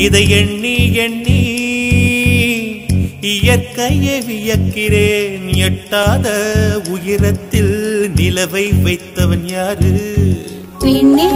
இதை எண்ணி எண்ணி இயற்கையை வியக்கிறேன். எட்டாத உயரத்தில் நிலவை வைத்தவன் யாரு? விண்ணே